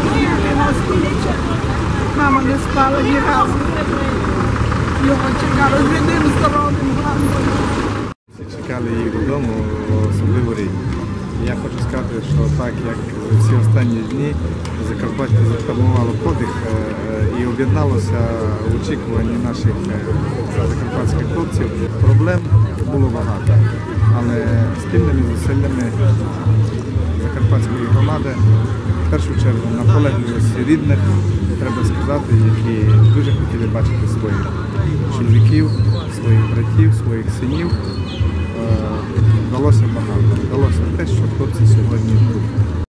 Мама не спала ні разу. Його чекали живим, здоровим, гарним. Всі чекали їх додому, особливо рідні. Я хочу сказати, що так, як всі останні дні, Закарпаття затамувало подих і об'єдналося в очікуванні наших закарпатських хлопців. Проблем було багато, але спільними зусиллями закарпатської громади, в першу чергу, наполегливості рідних, треба сказати, які дуже хотіли бачити своїх чоловіків, своїх братів, своїх синів. Вдалося багато. Вдалося те, що хлопці сьогодні тут.